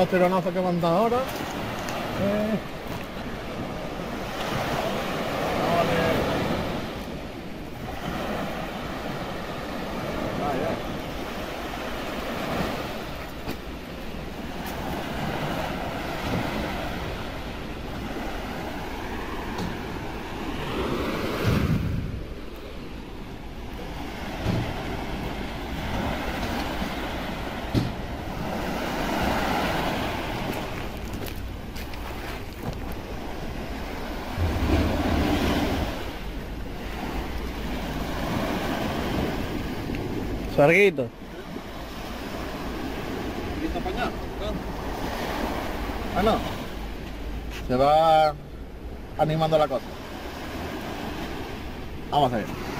dos tironazos que me han dado ahora. Sarguito. ¿Listo apañado? Ah, no. Se va animando la cosa. Vamos a ver.